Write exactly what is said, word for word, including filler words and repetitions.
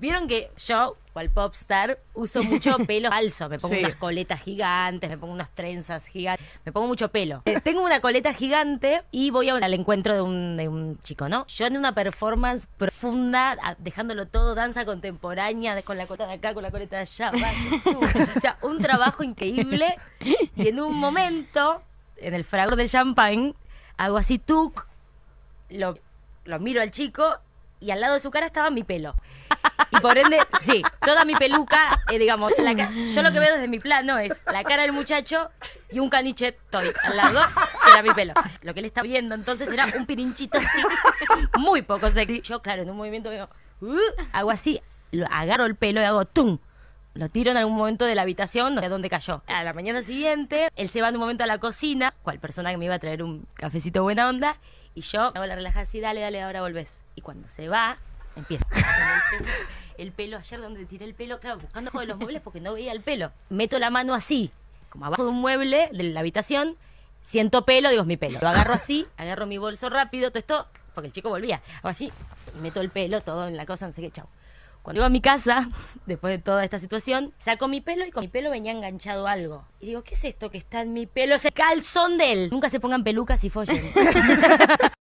Vieron que yo, cual popstar, uso mucho pelo falso. Me pongo Sí. unas coletas gigantes, me pongo unas trenzas gigantes, me pongo mucho pelo. Eh, tengo una coleta gigante y voy a- al encuentro de un, de un chico, ¿no? Yo en una performance profunda, a- dejándolo todo, danza contemporánea, de- con la coleta de acá, con la coleta de allá. bajo, subo. O sea, un trabajo increíble. Y en un momento, en el fragor del champagne, hago así, tuc, lo, lo miro al chico y al lado de su cara estaba mi pelo. Y por ende, sí, toda mi peluca, eh, digamos, la ca- yo lo que veo desde mi plano es la cara del muchacho y un caniche toy al lado, que era mi pelo. Lo que él está viendo entonces era un pirinchito así, muy poco sexy. Yo, claro, en un movimiento veo, uh, hago así, lo, agarro el pelo y hago tum. Lo tiro en algún momento de la habitación, no sé dónde cayó. A la mañana siguiente, él se va en un momento a la cocina, cual persona que me iba a traer un cafecito buena onda, y yo hago la relajada así, dale, dale, ahora volvés. Y cuando se va, empiezo con el pelo, el pelo, ayer donde tiré el pelo, claro, buscando abajo de los muebles porque no veía el pelo. Meto la mano así, como abajo de un mueble de la habitación, siento pelo, digo, es mi pelo. Lo agarro así, agarro mi bolso rápido, todo esto, porque el chico volvía. Hago así, y meto el pelo, todo en la cosa, no sé qué, chau. Cuando llego a mi casa, después de toda esta situación, saco mi pelo y con mi pelo venía enganchado algo. Y digo, ¿qué es esto que está en mi pelo? Es el calzón de él. Nunca se pongan pelucas y follen.